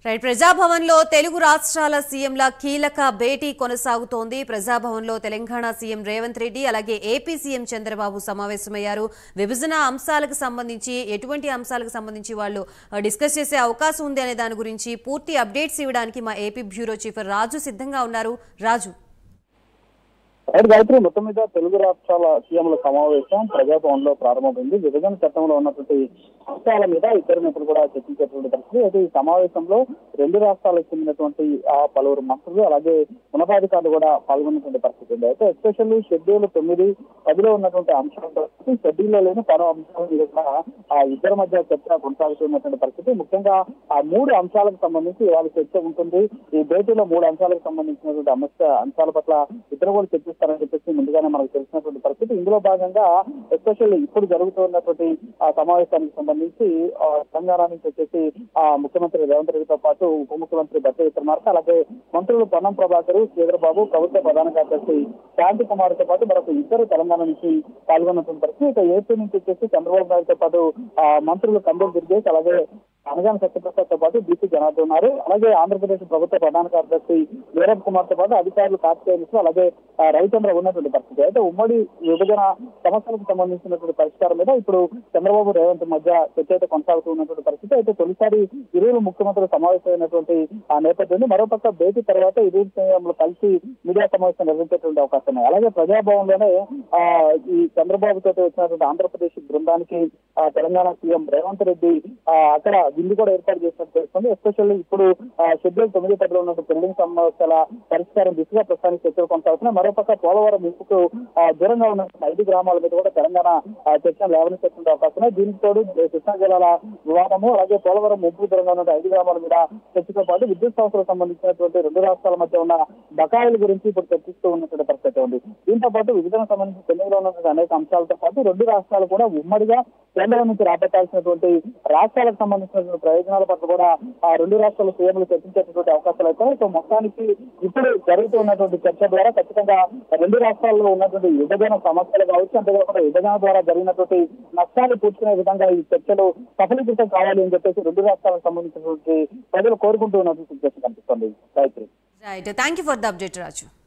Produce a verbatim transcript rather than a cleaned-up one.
Right Praja Bhavan లో తెలుగు రాష్ట్రాల సీఎంల కీలక భేటీ కొనసాగుతోంది. ప్రజాభవన్ లో తెలంగాణ సీఎం రేవంత్ రెడ్డి అలాగే ఏపీ సీఎం చంద్రబాబు సమావేశమయ్యారు. విభజన అంశాలకు సంబంధించి ఎటువంటి అంశాలకు సంబంధించి వాళ్ళు డిస్కస్ చేసే అవకాశం ఉంది అనే దాని గురించి పూర్తి అప్డేట్స్ ఇవ్వడానికి మా ఏపీ బ్యూరో చీఫ్ రాజు సిద్ధంగా ఉన్నారు. రాజు గాయత్రి, మొత్తం మీద తెలుగు రాష్ట్రాల సీఎంల సమావేశం ప్రజాభవన్ లో ప్రారంభమైంది. విభజన చట్టంలో ఉన్నటువంటి అంశాల మీద ఇద్దరు నేతలు కూడా చర్చించేటువంటి పరిస్థితి. అయితే ఈ సమావేశంలో రెండు రాష్ట్రాలకు చెందినటువంటి ఆ పలువురు మంత్రులు అలాగే ఉన్నతాధికారులు కూడా పాల్గొన్నటువంటి పరిస్థితి ఉంది. అయితే ఎస్పెషల్లీ షెడ్యూల్ తొమ్మిది పదిలో ఉన్నటువంటి అంశాలతో షెడ్యూల్ లో లేని పలు అంశాల మీద కూడా ఆ ఇద్దరి మధ్య చర్చ కొనసాగుతున్నటువంటి పరిస్థితి. ముఖ్యంగా ఆ మూడు అంశాలకు సంబంధించి ఇవాళ చర్చ ఉంటుంది. ఈ భేటీలో మూడు అంశాలకు సంబంధించినటువంటి అంశ అంశాల పట్ల ఇద్దరు కూడా చర్చిస్తారని చెప్పేసి ముందుగానే మనకు తెలిసినటువంటి పరిస్థితి. ఇందులో భాగంగా ఎస్పెషల్లీ ఇప్పుడు జరుగుతున్నటువంటి ఆ సమావేశానికి సంబంధించి తెలంగాణ నుంచి వచ్చేసి ఆ ముఖ్యమంత్రి రేవంత్ రెడ్డితో పాటు ఉప ముఖ్యమంత్రి బట్టి విక్రమార్క అలాగే మంత్రులు పొన్నం ప్రభాకర్, శ్రీధరబాబు, ప్రభుత్వ ప్రధాన కార్యదర్శి శాంతి కుమార్ తో పాటు మరొక ఇద్దరు తెలంగాణ నుంచి పాల్గొన్నటువంటి పరిస్థితి. ఇక ఏపీ నుంచి వచ్చేసి చంద్రబాబు నాయుడుతో పాటు ఆ మంత్రులు కంబల్ దుర్గేష్ అలాగే అనగాని సత్యప్రసాద్ తో పాటు బీసీ జనార్దన్ ఉన్నారు. అలాగే ఆంధ్రప్రదేశ్ ప్రభుత్వ ప్రధాన కార్యదర్శి వీరబ్ కుమార్ తో పాటు అధికారులు కార్యదర్శులు అలాగే రవిచంద్ర ఉన్నటువంటి పరిస్థితి. అయితే ఉమ్మడి విభజన సమస్యలకు సంబంధించినటువంటి పరిష్కారం మీద ఇప్పుడు చంద్రబాబు రేవంత్ మధ్య చర్చ అయితే కొనసాగుతూ ఉన్నటువంటి పరిస్థితి. అయితే తొలిసారి ఇరువురు ముఖ్యమంత్రులు సమావేశమైనటువంటి ఆ నేపథ్యంలో మరోపక్క భేటీ తర్వాత ఇరువురు సీఎంలు కలిసి మీడియా సమావేశం నిర్వహించేటువంటి అవకాశం ఉన్నాయి. అలాగే ప్రజాభవన్ లోనే ఆ ఈ చంద్రబాబు తోటి వచ్చినటువంటి ఆంధ్రప్రదేశ్ బృందానికి ఆ తెలంగాణ సీఎం రేవంత్ రెడ్డి ఆ అక్కడ విందు కూడా ఏర్పాటు చేసినట్టు తెలుస్తుంది. ఎస్పెషల్లీ ఇప్పుడు షెడ్యూల్ తొమ్మిది పదిలో ఉన్న పెండింగ్ సమస్యల పరిష్కారం దిశగా ప్రస్తుతానికి చర్చలు కొనసాగుతున్నాయి. మరోపక్క పోలవరం ఇందుకు దూరంగా ఉన్న ఐదు గ్రామాల మీద కూడా తెలంగాణ చర్చలు లేవనెత్తే అవకాశం ఉన్నాయి. దీనికి తోడు కృష్ణా జిల్లాల వివాదము అలాగే పోలవరం ముంపు దూరంగా ఉన్న ఐదు గ్రామాల మీద చర్చతో పాటు విద్యుత్ సంస్థలకు సంబంధించినటువంటి రెండు రాష్ట్రాల మధ్య ఉన్న బకాయిల గురించి ఇప్పుడు చర్చిస్తూ ఉన్నటువంటి పరిస్థితి ఉంది. దీంతో పాటు విభజన సంబంధించి పెండింగ్లో ఉన్నటువంటి అనేక అంశాలతో పాటు రెండు రాష్ట్రాలు కూడా ఉమ్మడిగా కేంద్రం నుంచి రాబట్టాల్సినటువంటి రాష్ట్రాలకు సంబంధించినటువంటి ప్రయోజనాల పట్ల కూడా ఆ రెండు రాష్ట్రాల సీఎంలు చర్చించేటువంటి అవకాశాలు అయితే సో మొత్తానికి ఇప్పుడు జరుగుతున్నటువంటి చర్చ ద్వారా ఖచ్చితంగా రెండు రాష్ట్రాల్లో ఉన్నటువంటి విభజన సమస్యలు కావచ్చు, అంతేకాకుండా విభజన ద్వారా జరిగినటువంటి నష్టాన్ని పూడ్చుకునే విధంగా ఈ చర్చలు సఫలీకృతం కావాలి అని చెప్పేసి రెండు రాష్ట్రాలకు సంబంధించినటువంటి ప్రజలు కోరుకుంటూ ఉన్నటువంటి చర్చ కనిపిస్తుంది. Right, thank you for the update Raju.